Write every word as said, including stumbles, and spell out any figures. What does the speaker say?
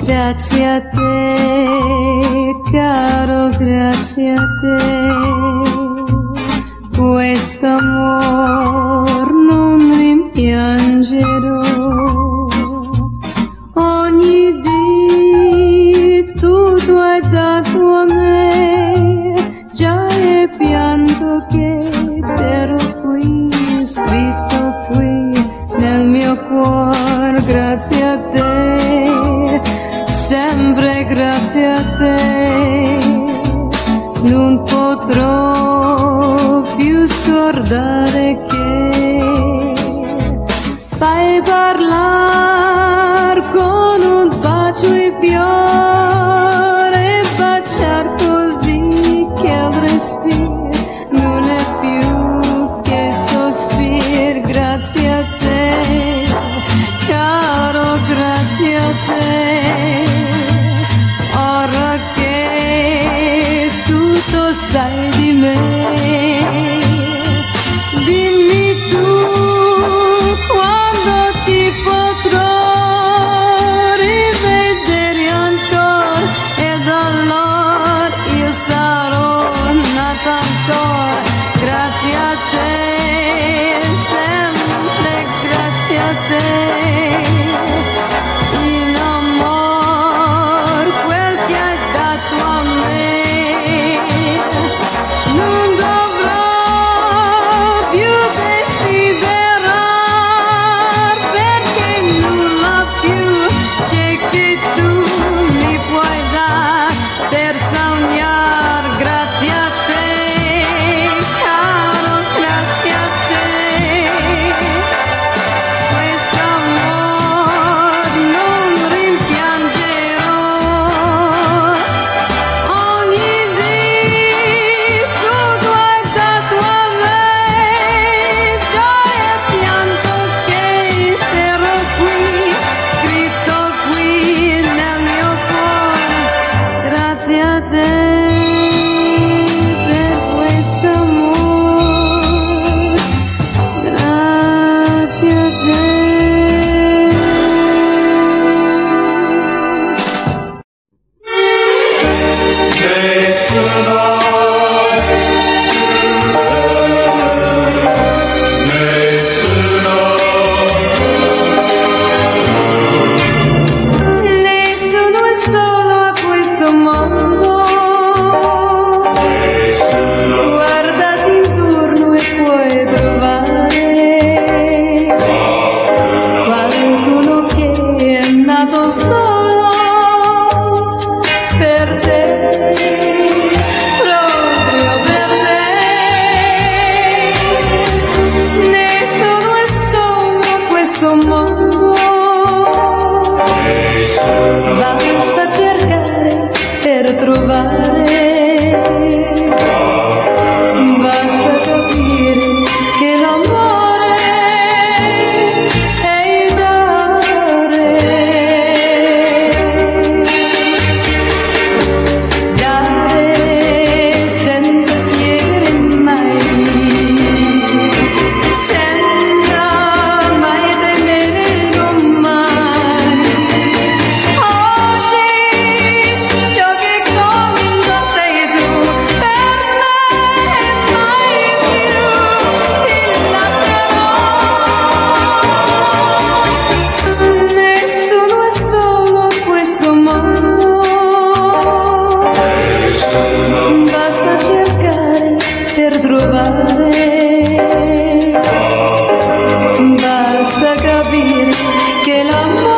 Grazie a te, caro, grazie a te, quest'amor non rimpiangerò. Ogni dì tutto hai dato a me, già è pianto che t'ero qui, scritto qui nel mio cuore. Grazie a te, sempre grazie a te, non potrò più scordare che fai parlare con un bacio e fiore, baciar così che il respiro non è più che sospir. Grazie a te, caro, grazie a te, ora che tutto sai di me, dimmi tu quando ti potrò rivedere ancora, ed allora io sarò nata ancora. Grazie a te, sempre grazie a te, in amor quel che hai dato a me, non dovrò più desiderar, perché nulla più c'è che tu mi puoi dar per sognar. Grazie a te, caro, grazie a te, quest'amor non rimpiangerò. Ogni dì tutto hai dato a me, già è pianto che t'ero qui, scritto qui nel mio cuore. Grazie a te per quest'amor, grazie a te. Nessuno è solo a questo mondo, guardati intorno e puoi trovare qualcuno che è nato solo per te, proprio per te. Nessuno è solo a questo mondo, basta cercare per trovare, basta capire che l'amore è il dare, dare senza chiedere mai, senza mai temere il domani. Oggi ciò che conta sei tu per me, e mai più ti lascerò. Nessuno è solo a questo mondo, basta cercare per trovare, basta capire che l'amore